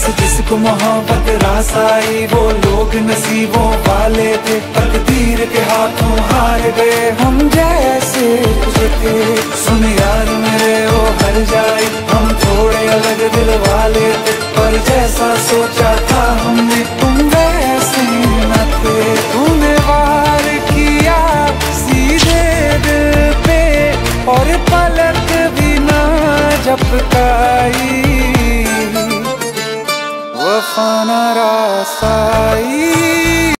जिसको मोहब्बत रास आई वो लोग नसीबों वाले थे, तकदीर के हाथों हार गए हम जैसे थे। सुन यार मेरे वो हर जाए, हम थोड़े अलग दिल वाले थे, पर जैसा सोचा था हमने तुम वैसे न थे। तूने वार किया सीधे दिल पे और पलक भी ना झपकाई, वफा ना रास आई।